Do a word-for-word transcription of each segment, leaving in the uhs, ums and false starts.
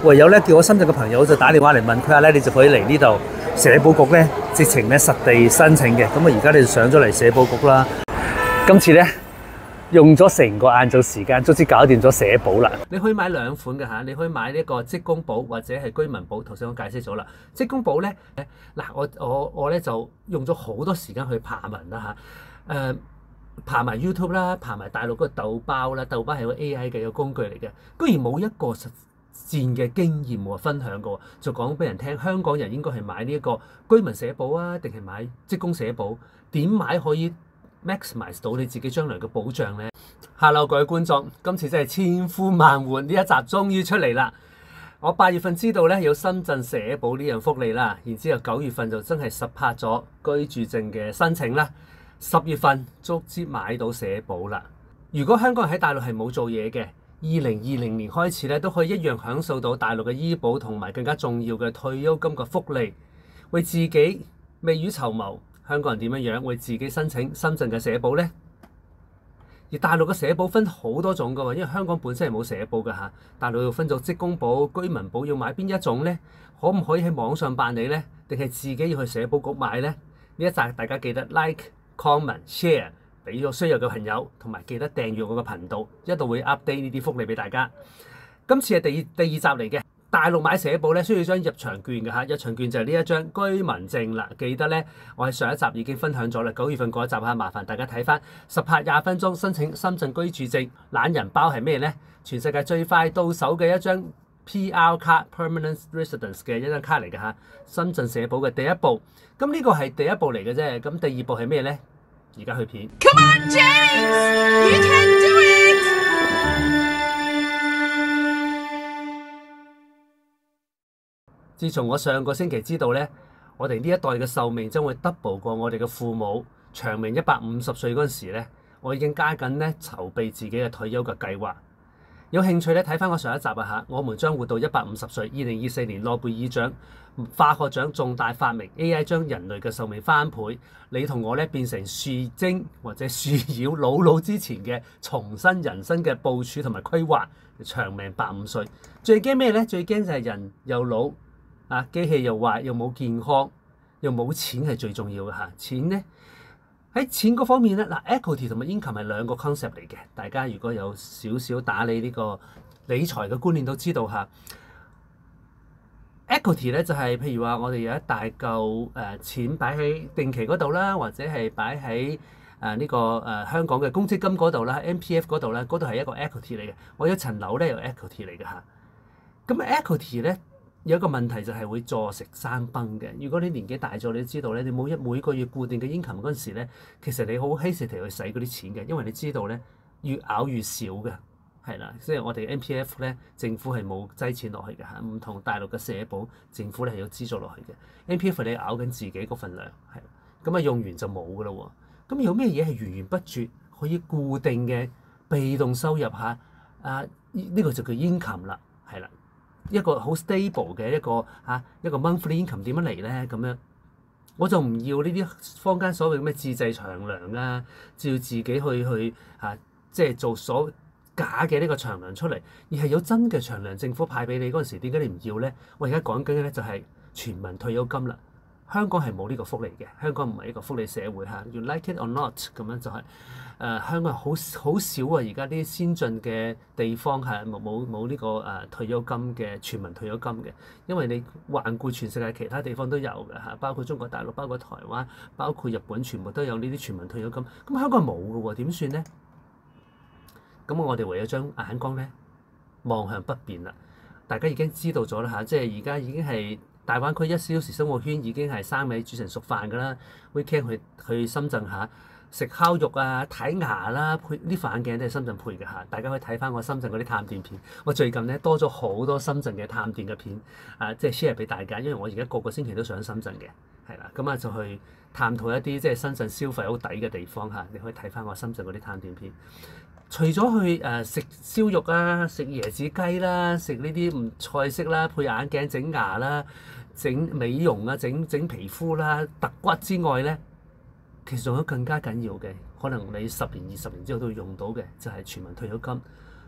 唯有咧叫我深圳嘅朋友就打電話嚟問佢下咧，你就可以嚟呢度社保局咧，直情咧實地申請嘅。咁啊，而家你就上咗嚟社保局啦。今次咧用咗成個晏晝時間，卒之搞掂咗社保啦。你可以買兩款嘅嚇，你可以買呢個職工保或者係居民保。頭先我解釋咗啦，職工保咧嗱，我我我咧就用咗好多時間去爬文啦嚇，誒、呃。爬埋 YouTube 啦，爬埋大陸嗰個豆包啦，豆包係個 A I 嘅一個工具嚟嘅，居然冇一個實戰嘅經驗喎分享過，就講俾人聽香港人應該係買呢一個居民社保啊，定係買職工社保？點買可以 maximize 到你自己將來嘅保障呢？ Hello 各位觀眾，今次真係千呼萬喚，呢一集終於出嚟啦！我八月份知道咧有深圳社保呢樣福利啦，然之後九月份就真係實拍咗居住證嘅申請啦。十月份足之買到社保啦！如果香港人喺大陸係冇做嘢嘅，二零二零年開始咧都可以一樣享受到大陸嘅醫保同埋更加重要嘅退休金嘅福利，為自己未雨綢繆。香港人點樣樣為自己申請深圳嘅社保呢？而大陸嘅社保分好多種㗎喎，因為香港本身係冇社保㗎嚇，大陸又分咗職工保、居民保，要買邊一種呢？可唔可以喺網上辦理呢？定係自己要去社保局買呢？呢一集大家記得 like。comment share 俾咗需要嘅朋友，同埋記得訂閱我嘅頻道，一度會 update 呢啲福利俾大家。今次係第二第二集嚟嘅，大陸買社保咧需要張入場券嘅嚇，入場券就係呢一張居民證啦。記得咧，我喺上一集已經分享咗啦，九月份嗰一集嚇，麻煩大家睇翻十拍廿分鐘申請深圳居住證。懶人包係咩咧？全世界最快到手嘅一張 P R 卡 （Permanent Residence） 嘅一張卡嚟嘅嚇，深圳社保嘅第一步。咁呢個係第一步嚟嘅啫，咁第二步係咩咧？而家去片。Come on, James, you can do it！ 自從我上個星期知道咧，我哋呢一代嘅壽命將會 double 過我哋嘅父母，長命一百五十歲嗰陣時咧，我已經加緊咧籌備自己嘅退休嘅計劃。有興趣咧睇翻我上一集啊嚇，我們將活到一百五十歲。二零二四年諾貝爾獎化學獎重大發明 A I 將人類嘅壽命翻倍，你同我咧變成樹精或者樹妖，老老之前嘅重新人生嘅部署同埋規劃，長命百五歲。最驚咩咧？最驚就係人又老啊，機器又壞，又冇健康，又冇錢係最重要嘅嚇。錢咧喺錢嗰方面咧，嗱 equity 同埋 income 係兩個 concept 嚟嘅。大家如果有少少打理呢個理財嘅觀念都知道嚇。equity 咧就係、是、譬如話我哋有一大嚿誒錢擺喺定期嗰度啦，或者係擺喺誒呢個誒、呃、香港嘅公積金嗰度啦 ，M P F 嗰度咧，嗰度係一個 equity 嚟嘅。我有一層樓咧，有 equity 嚟嘅嚇。咁 equity 咧有一個問題就係會坐食山崩嘅。如果你年紀大咗，你都知道咧，你冇一每個月固定嘅 income嗰陣時咧，其實你好 hesitate 去使嗰啲錢嘅，因為你知道咧越咬越少嘅。係啦，即係我哋 M P F 咧，政府係冇擠錢落去嘅嚇，唔同大陸嘅社保，政府咧係有資助落去嘅。M P F 你咬緊自己嗰份糧，係咁啊，用完就冇噶啦喎。咁有咩嘢係源源不絕可以固定嘅被動收入嚇？啊，呢、這個就叫 income 啦，係啦，一個好 stable 嘅一個嚇、啊、一個 monthly income 點樣嚟咧？咁樣我就唔要呢啲坊間所謂咩自製長糧啊，照自己去去嚇、啊，即係做所假嘅呢個長糧出嚟，而係有真嘅長糧，政府派俾你嗰陣時，點解你唔要咧？我而家講緊嘅咧就係全民退休金啦。香港係冇呢個福利嘅，香港唔係一個福利社會嚇。You like it or not 咁樣就係、是、誒、呃、香港好好少啊！而家啲先進嘅地方係冇冇冇呢個誒、呃、退休金嘅全民退休金嘅，因為你環顧全世界其他地方都有嘅嚇，包括中國大陸、包括台灣、包括日本，全部都有呢啲全民退休金。咁香港冇嘅喎，點算咧？咁我哋唯有將眼光咧望向北邊啦。大家已經知道咗啦嚇，即係而家已經係大灣區一小時生活圈已經係生米煮成熟飯㗎啦。weekend 去去深圳嚇食烤肉啊、睇牙啦，配啲副眼鏡都係深圳配嘅嚇。大家可以睇翻我深圳嗰啲探店片。我最近咧多咗好多深圳嘅探店嘅片啊，即係 share 俾大家，因為我而家個個星期都上深圳嘅，係啦，咁啊就去探討一啲即係深圳消費好抵嘅地方嚇。你可以睇翻我深圳嗰啲探店片。除咗去誒食燒肉啊、食椰子雞啦、食呢啲唔菜式啦、配眼鏡、整牙啦、整美容啊、整整皮膚啦、揼骨之外咧，其實仲有更加緊要嘅，可能你十年、二十年之後都會用到嘅，就係全民退休金。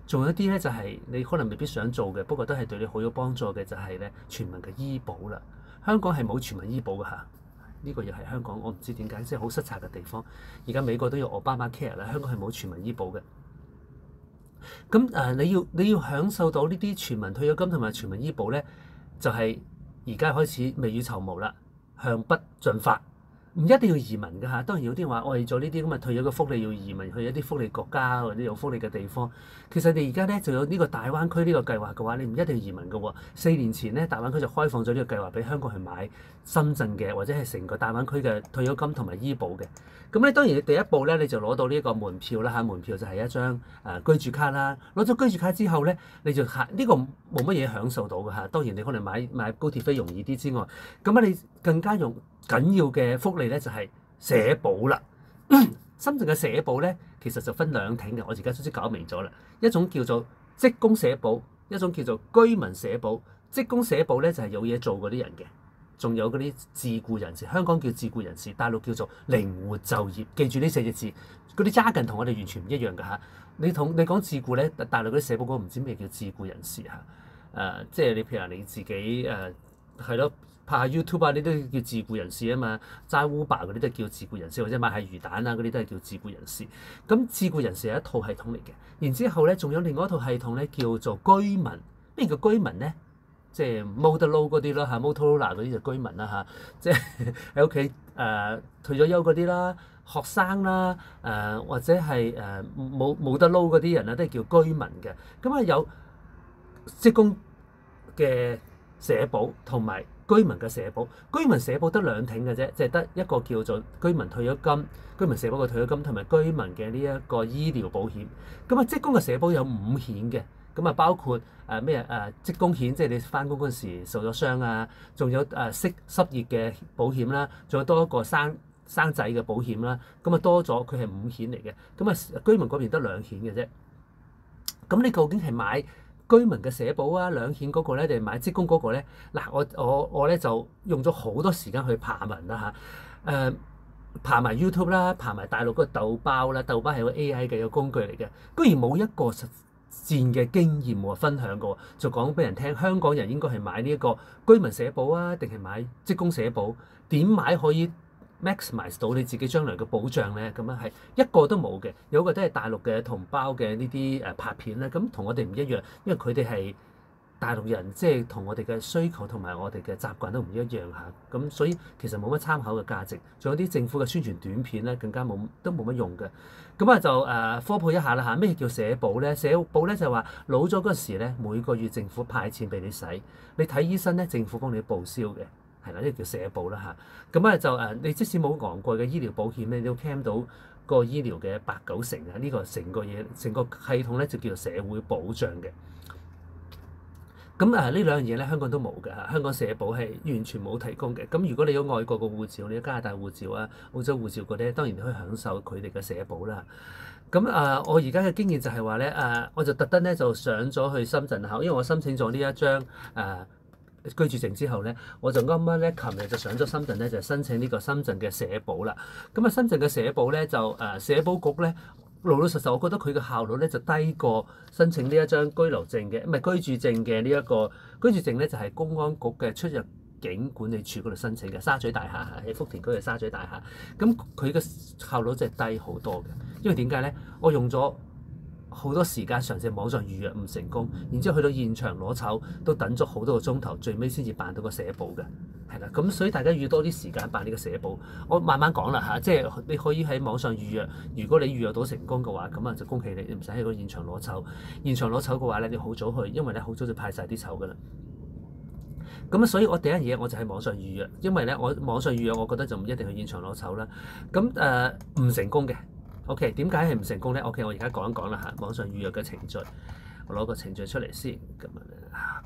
仲有一啲咧就係你可能未必想做嘅，不過都係對你好有幫助嘅，就係咧全民嘅醫保啦。香港係冇全民醫保㗎嚇，呢個又係香港我唔知點解即係好失策嘅地方。而家美國都有 Obama Care 啦，香港係冇全民醫保嘅。咁誒，你要你要享受到呢啲全民退休金同埋全民醫保咧，就係而家開始未雨綢繆啦，向北進發。唔一定要移民㗎嚇，當然有啲人話為咗呢啲咁嘅退休嘅福利要移民去一啲福利國家或者有福利嘅地方。其實你而家咧就有呢個大灣區呢個計劃嘅話，你唔一定要移民㗎喎。四年前咧，大灣區就開放咗呢個計劃俾香港去買深圳嘅或者係成個大灣區嘅退休金同埋醫保嘅。咁咧當然你第一步咧你就攞到呢個門票啦嚇，門票就係一張誒居住卡啦。攞咗居住卡之後咧，你就行呢個冇乜嘢享受到㗎嚇。當然你可能買買高鐵飛容易啲之外，咁啊你更加用緊要嘅福利咧就係社保啦。深圳嘅社保咧其實就分兩挺嘅，我而家總之搞明咗啦。一種叫做職工社保，一種叫做居民社保。職工社保咧就係有嘢做嗰啲人嘅，仲有嗰啲自僱人士，香港叫自僱人士，大陸叫做靈活就業。記住呢四隻字，嗰啲揸緊同我哋完全唔一樣㗎嚇。你同你講自僱咧，大陸嗰啲社保嗰個唔知咩叫自僱人士嚇。誒、呃，即係你譬如話你自己誒係咯。呃拍下 YouTube 啊，呢啲都叫自僱人士啊嘛，揸 Uber 嗰啲都叫自僱人士，或者賣下魚蛋啊嗰啲都係叫自僱人士。咁自僱人士係一套系統嚟嘅，然之後咧仲有另外一套系統咧叫做居民。咩叫居民咧？即係 Model 嗰啲啦嚇 Motorola 嗰啲就居民啦嚇，即係喺屋企誒退咗休嗰啲啦，學生啦誒、呃、或者係誒冇冇得撈嗰啲人啊，都係叫居民嘅。咁啊有職工嘅社保同埋居民嘅社保。居民社保得兩挺嘅啫，即係得一個叫做居民退休金、居民社保嘅退休金同埋居民嘅呢一個醫療保險。咁啊，職工嘅社保有五險嘅，咁啊包括誒咩誒職工險，即係你翻工嗰陣時受咗傷啊，仲有誒失失業嘅保險啦，仲有多一個生生仔嘅保險啦，咁啊多咗佢係五險嚟嘅。咁啊居民嗰邊得兩險嘅啫。咁你究竟係買居民嘅社保啊，兩險嗰個咧，定係買職工嗰個咧？嗱，我我我咧就用咗好多時間去爬文啦嚇，誒、呃、爬埋 YouTube 啦，爬埋大陸嗰個豆包啦，豆包係個 A I 嘅一個工具嚟嘅，居然冇一個實戰嘅經驗喎分享過，就講俾人聽，香港人應該係買呢一個居民社保啊，定係買職工社保？點買可以maximize 到你自己將來嘅保障咧？咁樣係一個都冇嘅，有個都係大陸嘅同胞嘅呢啲誒拍片咧，咁同我哋唔一樣，因為佢哋係大陸人，即係同我哋嘅需求同埋我哋嘅習慣都唔一樣嚇，咁所以其實冇乜參考嘅價值。仲有啲政府嘅宣傳短片咧，更加冇都冇乜用嘅。咁啊就誒科普一下啦嚇，咩叫社保咧？社保咧就係話老咗嗰時咧，每個月政府派錢俾你使，你睇醫生咧，政府幫你報銷嘅。係啦，呢個叫社保啦嚇。咁啊就誒，你即使冇昂貴嘅醫療保險咧，你都 claim 到個醫療嘅八九成啊！呢個成個嘢，成個系統咧就叫做社會保障嘅。咁啊呢兩樣嘢咧，香港都冇嘅嚇。香港社保係完全冇提供嘅。咁如果你有外國嘅護照，你有加拿大護照啊、澳洲護照嗰啲，當然你可以享受佢哋嘅社保啦。咁啊，我而家嘅經驗就係話咧，誒，我就特登咧就上咗去深圳考，因為我申請咗呢一張誒居住證之後咧，我就啱啱咧，琴日就上咗深圳咧，就申請呢個深圳嘅社保啦。咁啊，深圳嘅社保咧就誒社保局咧老老實實，我覺得佢嘅效率咧就低過申請呢一張居留證嘅，唔係居住證嘅呢一個居住證咧，就係公安局嘅出入境管理處嗰度申請嘅，沙咀大廈喺福田區嘅沙咀大廈。咁佢嘅效率真係低好多嘅，因為點解咧？我用咗好多時間嘗試網上預約唔成功，然之後去到現場攞籌都等咗好多個鐘頭，最尾先至辦到個社保嘅，係啦。咁所以大家預多啲時間辦呢個社保。我慢慢講啦嚇，即係你可以喺網上預約，如果你預約到成功嘅話，咁啊就恭喜你，你唔使喺個現場攞籌。現場攞籌嘅話咧，你好早去，因為咧好早就派晒啲籌噶啦。咁啊，所以我第一嘢我就喺網上預約，因為咧我網上預約，我覺得就唔一定去現場攞籌啦。咁誒唔成功嘅。OK，點解係唔成功咧 ？OK，我而家講一講啦嚇，網上預約嘅程序，我攞個程序出嚟先。咁啊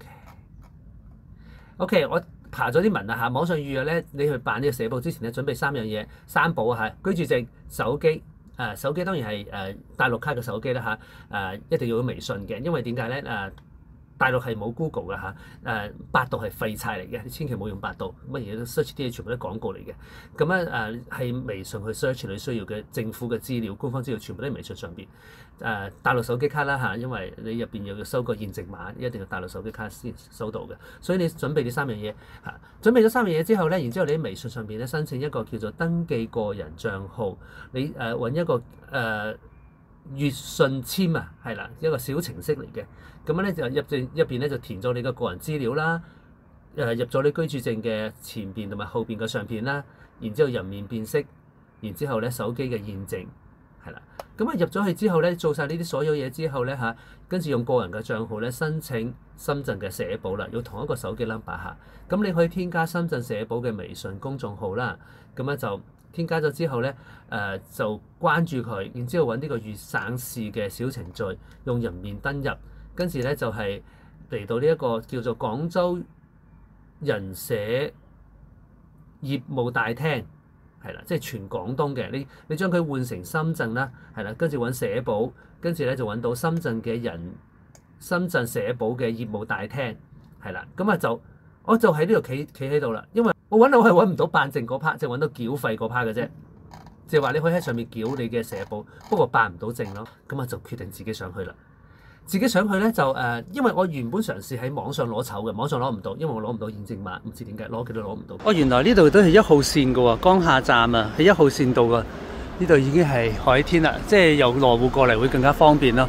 ，OK，OK，我爬咗啲文啦嚇。網上預約咧，你去辦呢個社保之前咧，準備三樣嘢，三寶啊嚇，居住證、手機。誒、呃，手機當然係誒、呃、大陸卡嘅手機啦嚇。誒、呃，一定要有微信嘅，因為點解咧？誒、呃， 大陸係冇 Google 嘅嚇，誒百度係廢柴嚟嘅，你千祈唔好用百度，乜嘢都 search 啲嘢全部都廣告嚟嘅。咁咧誒係微信去 search 你需要嘅政府嘅資料、官方資料，全部都喺微信上邊。誒、呃、大陸手機卡啦嚇，因為你入邊又要收個驗證碼，一定要大陸手機卡先收到嘅。所以你準備呢三樣嘢嚇，準備咗三樣嘢之後咧，然之後你喺微信上邊咧申請一個叫做登記個人帳號，你誒揾、呃、一個誒。呃粵訊簽啊，係啦，一個小程式嚟嘅。咁樣咧就入邊入邊咧就填咗你嘅個人資料啦，誒入咗你居住證嘅前邊同埋後邊嘅相片啦，然之後人面辨識，然之後咧手機嘅驗證，係啦。咁啊入咗去之後咧，做晒呢啲所有嘢之後咧嚇，跟住用個人嘅帳號咧申請深圳嘅社保啦，要同一個手機 number 嚇。咁你可以添加深圳社保嘅微信公眾號啦，咁咧就。添加咗之後咧，誒、呃、就關注佢，然之後揾呢個粵省市嘅小程序，用人面登入，跟住咧就係、是、嚟到呢一個叫做廣州人社業務大廳，係啦，即係全廣東嘅。你你將佢換成深圳啦，係啦，跟住揾社保，跟住咧就揾到深圳嘅人，深圳社保嘅業務大廳，係啦，咁啊就我就喺呢度企企喺度啦，因為。我揾到係揾唔到辦證嗰 part，即係揾到繳費嗰 part 嘅啫。即係話你可以喺上面繳你嘅社保，不過辦唔到證咯。咁啊就決定自己上去啦。自己上去咧就誒、呃，因為我原本嘗試喺網上攞籌嘅，網上攞唔到，因為我攞唔到驗證碼，唔知點解攞極都攞唔到。哦，原來呢度都係一號線嘅喎，江夏站啊，喺一號線度嘅。呢度已經係海天啦，即係由羅湖過嚟會更加方便咯。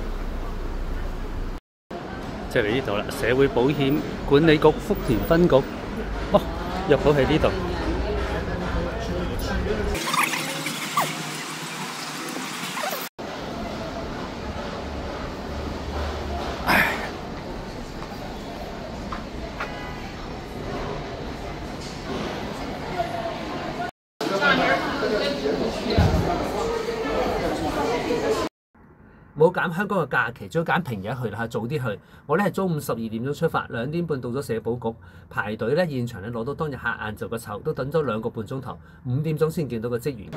就嚟呢度啦，社會保險管理局福田分局。哦。入到喺呢度，冇揀香港嘅假期，仲要揀平日去啦，早啲去。我咧係中午十二點鐘出發，兩點半到咗社保局排隊咧，現場咧攞到當日下晏晝嘅籌，都等咗兩個半鐘頭，五點鐘先見到個職員。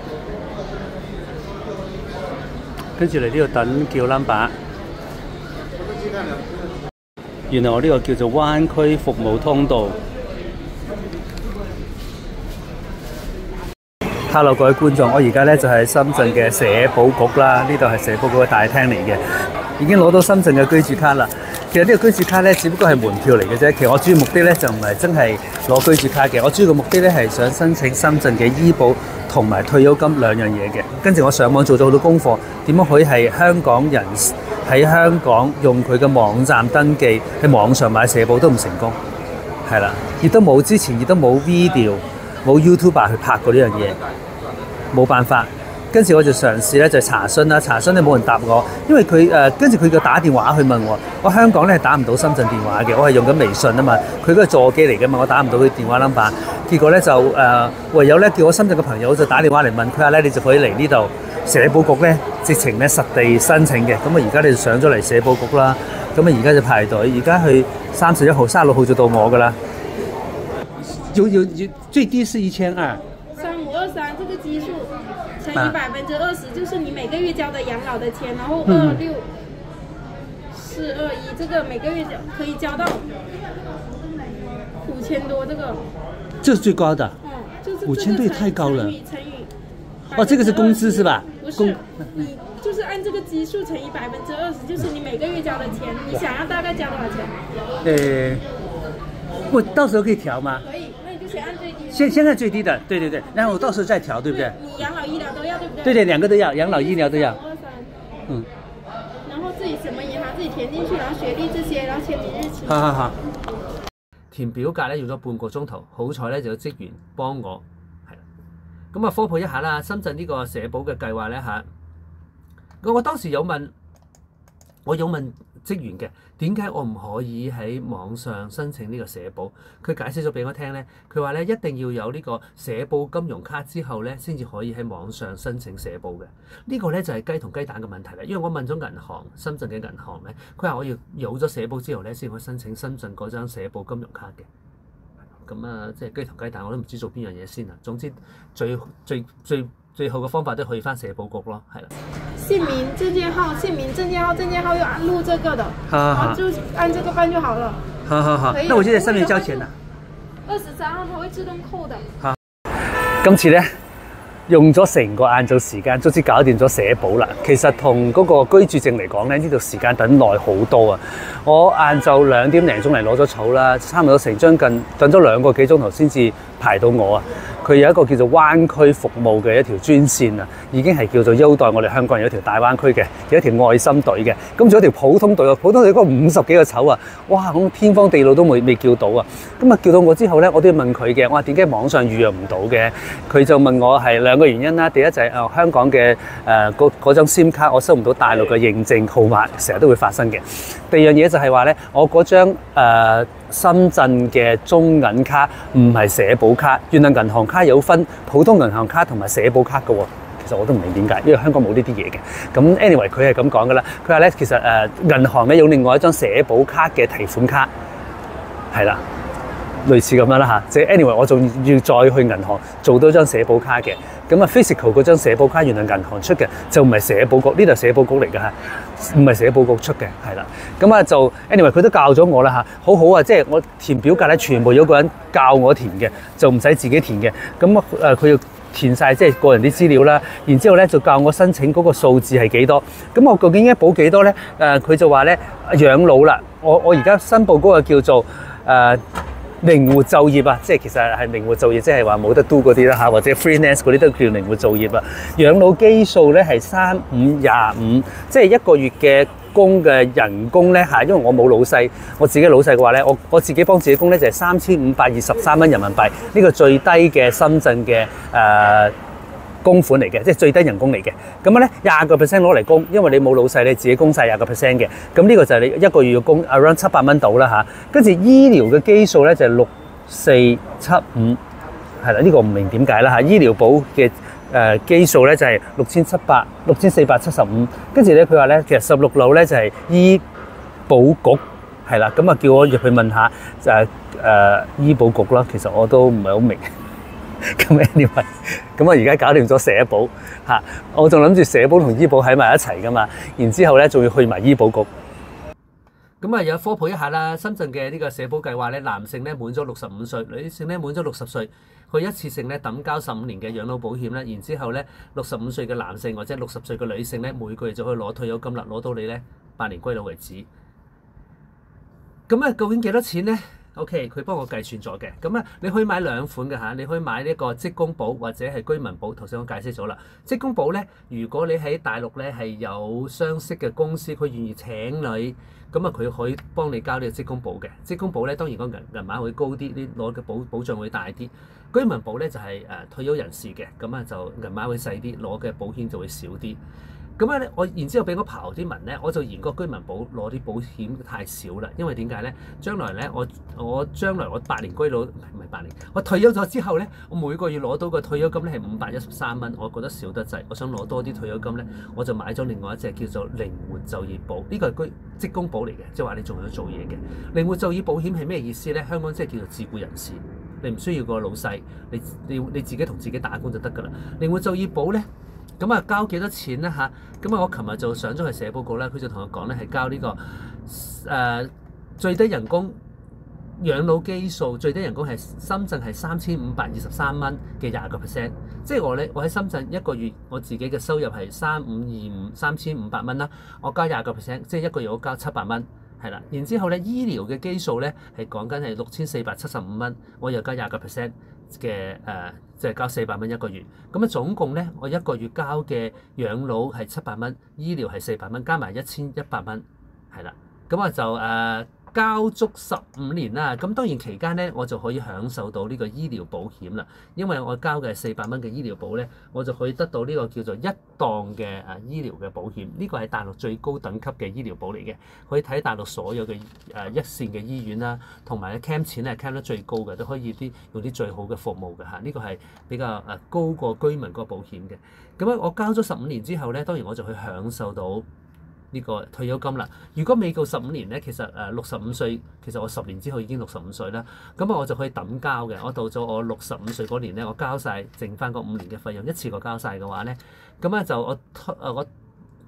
跟住嚟呢度等叫 number。原來我呢個叫做灣區服務通道。Hello 各位觀眾，我而家咧就係深圳嘅社保局啦，呢度係社保局嘅大廳嚟嘅，已經攞到深圳嘅居住卡啦。其實呢個居住卡咧，只不過係門票嚟嘅啫。其實我主要目的咧就唔係真係攞居住卡嘅，我主要嘅目的咧係想申請深圳嘅醫保同埋退休金兩樣嘢嘅。跟住我上網做咗好多功課，點樣可以係香港人喺香港用佢嘅網站登記喺網上買社保都唔成功，係啦，亦都冇之前亦都冇 video 冇 YouTuber 去拍過呢樣嘢。冇辦法，跟住我就嘗試咧就查詢啦，查詢咧冇人答我，因為佢誒跟住佢就打電話去問我，我香港咧係打唔到深圳電話嘅，我係用緊微信啊嘛，佢嗰個座機嚟嘅嘛，我打唔到佢電話 number， 結果咧就誒、呃、唯有咧叫我深圳嘅朋友就打電話嚟問佢下咧，你就可以嚟呢度社保局咧直情咧實地申請嘅，咁啊而家你就上咗嚟社保局啦，咁啊而家就排隊，而家去三十一號、三十六號就到我噶啦，有有有最低是一千二。 三五二三這個基數乘以百分之二十，就是你每個月交的養老的錢，然後二六四二一，這個每個月可以交到五千多，這個這是最高的。 嗯，就是五千多也太高了。 乘以乘以哦，這個是工資是吧？ 不是，你就是按這個基數乘以百分之二十，就是你每個月交的錢，你想要大概交多少錢？誒，我到時候可以調嗎？可以。按最低現現在最低的，對對對，然後我到時候再調，對不對？ 你養老醫療都要，對不對？ 對對，兩個都要，養老醫療都要。 二三， 嗯。 然後自己什麼銀行自己填進去，然後學歷這些，然後簽名日期。 好好好。填表格咧用咗半個鐘頭，好彩咧就有職員幫我，係啦。咁啊科普一下啦，深圳呢個社保嘅計劃咧嚇，我我當時有問，我有問職員嘅。點解我唔可以喺網上申請呢個社保？佢解釋咗俾我聽咧，佢話咧一定要有呢個社保金融卡之後咧，先至可以喺網上申請社保嘅。呢個咧就係雞同雞蛋嘅問題啦。因為我問咗銀行，深圳嘅銀行咧，佢話我要有咗社保之後咧，先可以申請深圳嗰張社保金融卡嘅。咁啊，即係雞同雞蛋，我都唔知做邊樣嘢先啊。總之最最最最好嘅方法都去翻社保局咯，係啦。 姓名、证件号、姓名、证件号、证件号又按录这个的， 好好好， 然后就按这个办就好了。 好好好，那我現在上面交錢啦。 二十三號它會自動扣的。 好，今次咧用咗成個晏晝時間，卒之搞掂咗社保啦。其實同嗰個居住證嚟講咧，呢度時間等耐好多啊！我晏晝兩點零鐘嚟攞咗草啦，差唔多成將近等咗兩個幾鐘頭先至排到我啊！佢有一個叫做灣區服務嘅一條專線啊，已經係叫做優待我哋香港人有一條大灣區嘅，有一條愛心隊嘅。咁仲有一條普通隊啊，普通隊嗰五十幾個籌啊，哇！咁天荒地老都未未叫到啊！咁啊叫到我之後咧，我都要問佢嘅，我話點解網上預約唔到嘅？佢就問我係兩個原因啦。第一就係、是、誒、呃、香港嘅誒嗰嗰張 SIM 卡我收唔到大陸嘅認證號碼，成日都會發生嘅。第二樣嘢就係話咧，我嗰張、呃、深圳嘅中銀卡唔係社保卡，原來銀行卡有分普通銀行卡同埋社保卡嘅喎。其實我都唔明點解，因為香港冇呢啲嘢嘅。咁 anyway 佢係咁講㗎啦。佢話咧其實誒、呃、銀行咧有另外一張社保卡嘅提款卡，係啦。類似咁樣啦嚇，即係 anyway，我仲要再去銀行做多張社保卡嘅。咁啊 physical 嗰張社保卡原來銀行出嘅，就唔係社保局，呢度係社保局嚟嘅嚇，唔係社保局出嘅，係啦。咁啊就 anyway 佢都教咗我啦嚇，好好啊，即係我填表格咧，全部有個人教我填嘅，就唔使自己填嘅。咁啊誒佢要填晒即係個人啲資料啦，然之後咧就教我申請嗰個數字係幾多。咁我究竟應該補幾多咧？誒佢就話咧養老啦，我我而家申報嗰個叫做誒。呃靈活就業啊，即係其實係靈活就業，即係話冇得 do 嗰啲啦嚇，或者 freelance 嗰啲都叫靈活就業啊。養老基數咧係三五廿五，即係一個月嘅工嘅人工咧嚇，因為我冇老細，我自己老細嘅話咧，我我自己幫自己供咧就係三千五百二十三蚊人民幣，呢個最低嘅深圳嘅誒。呃供款嚟嘅，即係最低人工嚟嘅。咁咧廿個 percent 攞嚟供，因為你冇老細，你自己供晒廿個 percent 嘅。咁呢個就係你一個月要供 around 七百蚊到啦嚇。跟住醫療嘅基數咧就係六四七五，係啦，呢個唔明點解啦嚇。醫療保嘅誒基數咧就係六千七百六千四百七十五。跟住咧佢話咧，其實十六樓咧就係醫保局，係啦。咁啊叫我入去問下就係誒醫保局啦。其實我都唔係好明。咁 anyway， 咁我而家搞掂咗社保嚇，我仲諗住社保同醫保喺埋一齊噶嘛，然之後咧仲要去埋醫保局。咁啊有科普一下啦，深圳嘅呢個社保計劃咧，男性咧滿咗六十五歲，女性咧滿咗六十歲，佢一次性咧抌交十五年嘅養老保險咧，然之後咧六十五歲嘅男性或者六十歲嘅女性咧，每個月就可以攞退休金啦，攞到你咧百年歸老為止。咁啊，究竟幾多錢咧？OK，佢幫我計算咗嘅，咁啊，你可以買兩款嘅嚇，你可以買呢個職工保或者係居民保。頭先我解釋咗啦，職工保咧，如果你喺大陸咧係有相識嘅公司，佢願意請你，咁啊佢可以幫你交呢個職工保嘅。職工保咧當然個銀銀碼會高啲，你攞嘅保保障會大啲。居民保咧就係誒退休人士嘅，咁啊就銀碼會細啲，攞嘅保險就會少啲。咁咧，我然之後俾我刨啲文咧，我就嫌個居民保攞啲保險太少啦。因為點解咧？將來咧，我我將來我百年歸老唔係百年，我退休咗之後咧，我每個月攞到個退休金咧係五百一十三蚊，我覺得少得滯。我想攞多啲退休金咧，我就買咗另外一隻叫做靈活就業保，呢個係居職工保嚟嘅，即係話你仲有做嘢嘅。靈活就業保險係咩意思咧？香港即係叫做自僱人士，你唔需要個老細，你你你自己同自己打工就得㗎啦。靈活就業保咧。咁啊，交幾多錢咧嚇？咁啊，我琴日就上咗去社保局啦，佢就同我講咧，係交呢、這個誒、呃、最低人工養老基數，最低人工係深圳係三千五百二十三蚊嘅廿個 percent，即係我咧，我喺深圳一個月我自己嘅收入係三五二五三千五百蚊啦，我交廿個 percent，即係一個月我交七百蚊，係啦。然之後咧，醫療嘅基數咧係講緊係六千四百七十五蚊，我又交廿個 percent。嘅誒，即係交四百蚊一個月，咁啊總共咧，我一個月交嘅養老係七百蚊，醫療係四百蚊，加埋一千一百蚊，係啦，咁啊就誒、呃、交足十五年啦，咁當然期間咧，我就可以享受到呢個醫療保險啦，因為我交嘅係四百蚊嘅醫療保咧，我就可以得到呢個叫做一檔嘅誒醫療嘅保險，呢個係大陸最高等級嘅醫療保嚟嘅，可以睇大陸所有嘅誒一線嘅醫院啦，同埋咧 claim 錢係 claim 得最高嘅，都可以啲用啲最好嘅服務嘅嚇，呢個係比較誒高過居民嗰個保險嘅。咁啊，我交咗十五年之後咧，當然我就去享受到呢個退休金啦。如果未夠十五年咧，其實誒六十五歲，其實我十年之後已經六十五歲啦。咁啊，我就可以抌交嘅。我到咗我六十五歲嗰年咧，我交晒剩翻嗰五年嘅費用，一次過交晒嘅話咧，咁啊就我誒我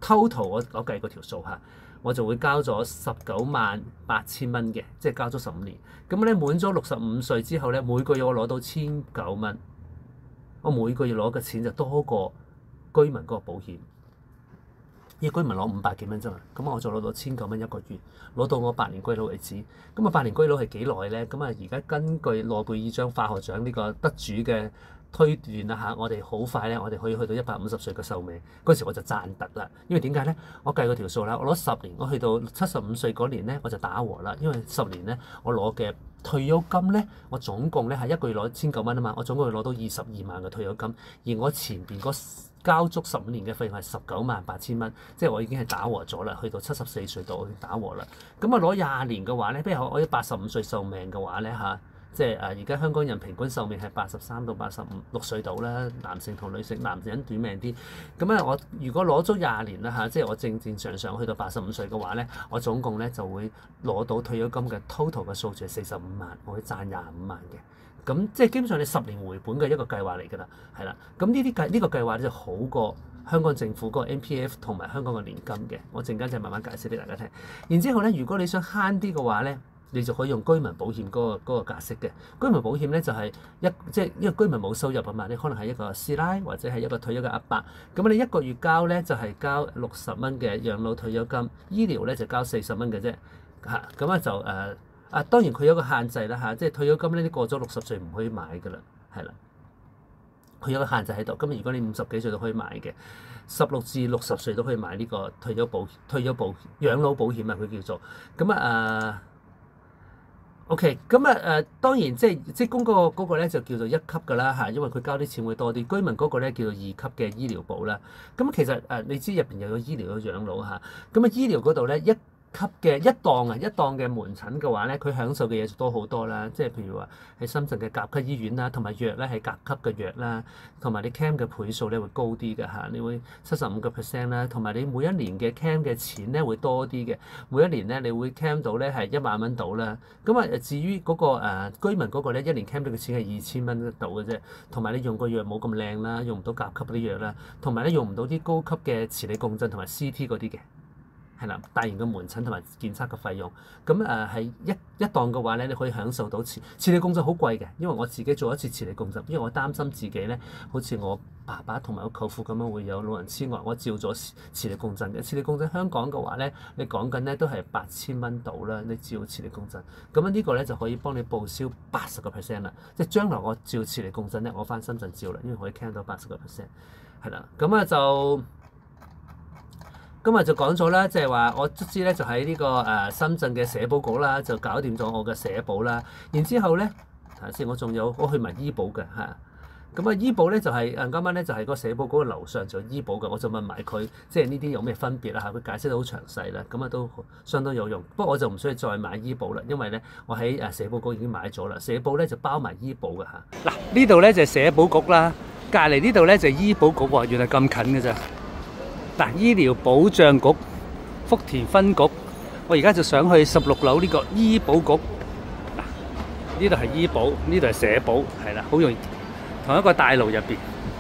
total 我我計過條數嚇，我就會交咗十九萬八千蚊嘅，即係交咗十五年。咁咧滿咗六十五歲之後咧，每個月我攞到千九蚊，我每個月攞嘅錢就多過居民嗰個保險。依居民攞五百幾蚊啫嘛，咁我就攞到千九蚊一個月，攞到我百年歸老為止。咁啊，百年歸老係幾耐咧？咁啊，而家根據諾貝爾獎化學獎呢個得主嘅推斷啦嚇，我哋好快咧，我哋可以去到一百五十歲嘅壽命。嗰時我就賺突啦，因為點解咧？我計過條數啦，我攞十年，我去到七十五歲嗰年咧，我就打和啦。因為十年咧，我攞嘅退休金咧，我總共咧係一個月攞千九蚊啊嘛，我總共攞到二十二萬嘅退休金，而我前邊嗰交足十五年嘅費用係十九萬八千蚊，即係我已經係打和咗啦，去到七十四歲度我已經打和啦。咁啊攞廿年嘅話咧，譬如我要八十五歲壽命嘅話咧嚇，即係誒而家香港人平均壽命係八十三到八十五六歲度啦，男性同女性，男人短命啲。咁啊我如果攞足廿年啦嚇，即係我正正常常去到八十五歲嘅話咧，我總共咧就會攞到退休金嘅 total 嘅數字係四十五萬，我會賺廿五萬嘅。咁即係基本上你十年回本嘅一個計劃嚟㗎啦，係啦。咁呢啲計呢個計劃咧就好過香港政府嗰個 M P F 同埋香港嘅年金嘅。我陣間就慢慢解釋俾大家聽。然之後咧，如果你想慳啲嘅話咧，你就可以用居民保險嗰個嗰個格式嘅。居民保險咧就係一即係因為居民冇收入啊嘛，你可能係一個師奶或者係一個退休嘅阿伯，咁你一個月交咧就係交六十蚊嘅養老退休金，醫療咧就交四十蚊嘅啫嚇。咁啊就誒。呃啊，當然佢有個限制啦嚇、啊，即係退休金呢啲過咗六十歲唔可以買㗎啦，係啦，佢有個限制喺度。咁如果你五十幾歲都可以買嘅，十六至六十歲都可以買呢個退休保退休保養老保險啊，佢叫做咁啊誒。OK，咁啊誒，當然即係職工嗰個嗰個咧就叫做一級㗎啦嚇，因為佢交啲錢會多啲。居民嗰個咧叫做二級嘅醫療保啦。咁其實誒、啊，你知入邊有個醫療有養老嚇，咁啊醫療嗰度咧一級嘅一檔啊，一檔嘅門診嘅話咧，佢享受嘅嘢就多好多啦。即係譬如話喺深圳嘅甲級醫院啦，同埋藥咧係甲級嘅藥啦，同埋你 cam 嘅倍數咧會高啲嘅嚇，你會七十五個 percent 啦，同埋你每一年嘅 cam 嘅錢咧會多啲嘅，每一年咧你會 cam 到咧係一萬蚊到啦。咁啊至於嗰、嗰個、呃、居民嗰個咧，一年 cam 到嘅錢係二千蚊到嘅啫，同埋你用個藥冇咁靚啦，用唔到甲級嗰啲藥啦，同埋咧用唔到啲高級嘅磁力共振同埋 C T 嗰啲嘅。係啦，大型嘅門診同埋檢測嘅費用，咁誒係一一檔嘅話咧，你可以享受到磁磁力共振好貴嘅，因為我自己做一次磁力共振，因為我擔心自己咧，好似我爸爸同埋我舅父咁樣會有老人痴呆，我照咗磁力共振嘅。磁力共振香港嘅話咧，你講緊咧都係八千蚊到啦，你照磁力共振，咁樣呢個咧就可以幫你報銷八十個 percent 啦，即係將來我照磁力共振咧，我翻深圳照啦，因為可以 claim 到八十個 percent，係啦，咁啊就。今日就講咗啦，即係話我卒之咧就喺呢個誒深圳嘅社保局啦，就搞掂咗我嘅社保啦。然之後咧，頭先我仲有我去埋醫保嘅嚇。咁啊醫保咧就係誒啱啱咧就係個社保局嘅樓上做醫保嘅，我就問埋佢，即係呢啲有咩分別啦嚇？佢解釋得好詳細啦，咁啊都相當有用。不過我就唔需要再買醫保啦，因為咧我喺誒社保局已經買咗啦。社保咧就包埋醫保嘅嚇。嗱呢度咧就係社保局啦，隔離呢度咧就係醫保局喎，原來咁近嘅咋。嗱，醫療保障局福田分局，我而家就想去十六樓呢個醫保局。嗱，呢度係醫保，呢度係社保，係啦，好容易同一個大樓入邊。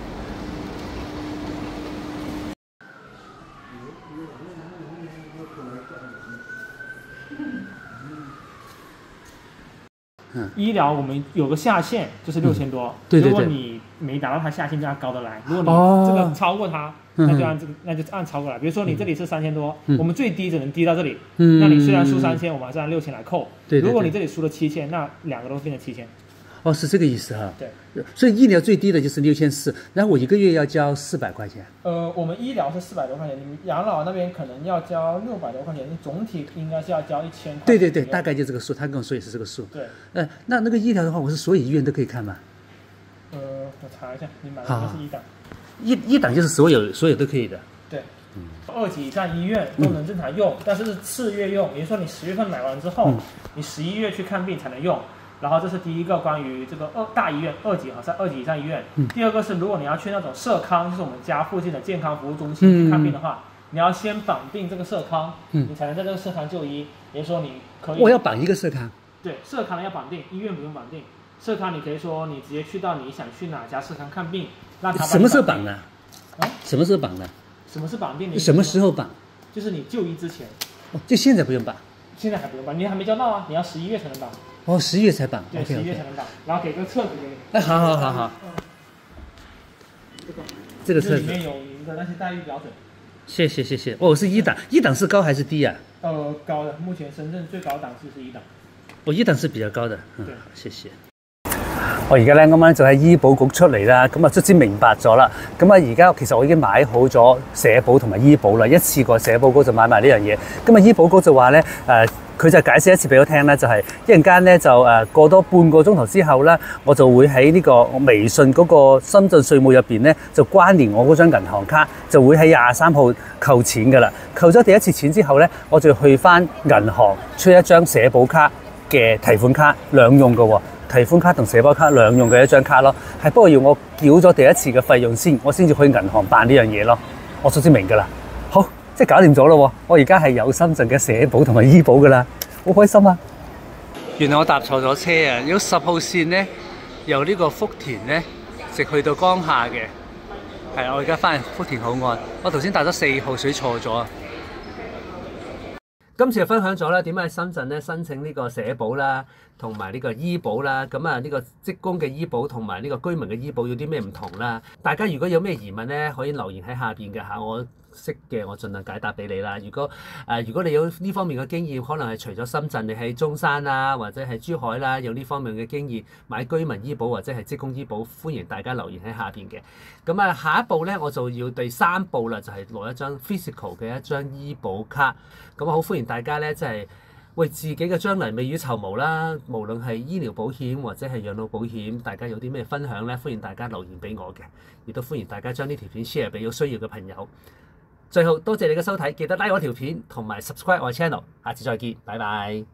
醫療我們有個下限，就是六千多。 對對對。 如果你沒達到它下限，就按高的來。如果你這個超過它，那就按這個，那就按超過來。比如說你這裡是三千多，我們最低只能低到這裡。嗯。那你雖然輸三千，我們還是按六千來扣。對對對。如果你這裡輸了七千，那兩個都變成七千。 哦，是這個意思哈。 對。 所以醫療最低的就是六千四，然後我一個月要交四百塊錢。 呃，我們醫療是四百多塊錢，你們養老那邊可能要交六百多塊錢，你總體應該是要交一千塊。 對對對，大概就這個數，他跟我說也是這個數。 對。 呃，那那個醫療的話，我是所有醫院都可以看嗎？ 呃，我查一下，你買的應該是一檔。 一一檔就是所有所有都可以的。 對。嗯。二級以上醫院都能正常用，嗯、但是是次月用，也就是說你十月份買完之後，嗯、你十一月去看病才能用。然後這是第一個關於這個二大醫院二級，好像二級以上醫院。嗯、第二個是如果你要去那種社康，就是我們家附近的健康服務中心去看病的話，嗯、你要先綁定這個社康，嗯、你才能在這個社康就醫。也就是說你可以，我要綁一個社康。 對，社康要綁定，醫院不用綁定。社康你可以說你直接去到你想去哪家社康看病，讓他。 什麼時候綁呢？啊？什麼時候綁呢？ 什么是绑定年？ 什么时候绑？ 就是你就医之前。 哦，就现在不用绑。 现在还不用绑，你还没交到啊，你要十一月才能绑。 哦，十一月才绑。 对，十一月才能绑，然后给个册子给你。 哎，好好好好。 嗯，这个。 这个册子里面有您的那些待遇标准。 谢谢谢谢。哦，是一档，一档是高还是低啊？ 呃，高的，目前深圳最高档次是一档。 我一檔是比較高的，嗯， 對， 謝謝。我而家咧啱啱就喺醫保局出嚟啦，咁啊卒之明白咗啦。咁啊而家其實我已經買好咗社保同埋醫保啦，一次過社保局就買埋呢樣嘢。咁啊醫保局就話咧誒，佢就解釋一次俾我聽咧，就係、是、一陣間咧就誒過多半個鐘頭之後咧，我就會喺呢個微信嗰個深圳稅務入邊咧就關聯我嗰張銀行卡，就會喺廿三號扣錢㗎啦。扣咗第一次錢之後咧，我就去翻銀行出一張社保卡嘅提款卡兩用嘅喎，提款卡同社保卡兩用嘅一張卡咯，係不過要我繳咗第一次嘅費用先，我先至去銀行辦呢樣嘢咯。我總之明㗎啦，好，即係搞掂咗咯喎，我而家係有深圳嘅社保同埋醫保㗎啦，好開心啊！原來我搭錯咗車啊！有十號線咧，由呢個福田咧直去到江夏嘅，係我而家翻去福田口岸，我頭先搭咗四號水錯咗啊！今次就分享咗啦，點解喺深圳咧申請呢個社保啦，同埋呢個醫保啦，咁啊呢個職工嘅醫保同埋呢個居民嘅醫保有啲咩唔同啦？大家如果有咩疑問咧，可以留言喺下邊嘅嚇，我識嘅我盡量解答俾你啦。如果誒、呃、如果你有呢方面嘅經驗，可能係除咗深圳，你喺中山啊或者係珠海啦，有呢方面嘅經驗買居民醫保或者係職工醫保，歡迎大家留言喺下邊嘅。咁啊下一步咧，我就要第三步啦，就係、是、攞一張 physical 嘅一張醫保卡。咁啊好歡迎大家咧，即係為自己嘅將來未雨綢繆啦。無論係醫療保險或者係養老保險，大家有啲咩分享咧，歡迎大家留言俾我嘅，亦都歡迎大家將呢條片 share 俾有需要嘅朋友。最後多謝你嘅收睇，記得 like 我條片同埋 subscribe 我嘅 channel，下次再見，拜拜。